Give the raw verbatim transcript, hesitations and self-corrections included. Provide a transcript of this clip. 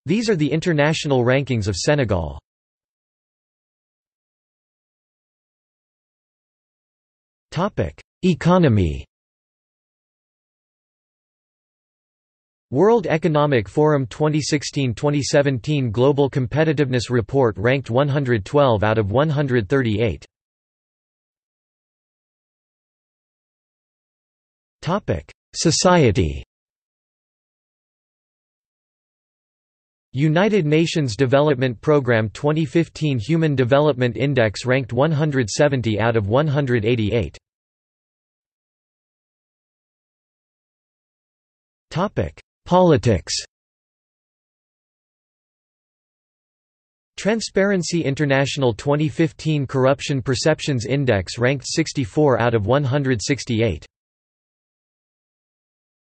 These are the international rankings of Senegal. Economy. World Economic Forum twenty sixteen twenty seventeen Global Competitiveness Report ranked one hundred twelve out of one hundred thirty-eight. Topic: Society. United Nations Development Programme twenty fifteen Human Development Index ranked one hundred seventy out of one hundred eighty-eight. Topic: Politics. Transparency International twenty fifteen Corruption Perceptions Index ranked sixty-four out of one hundred sixty-eight.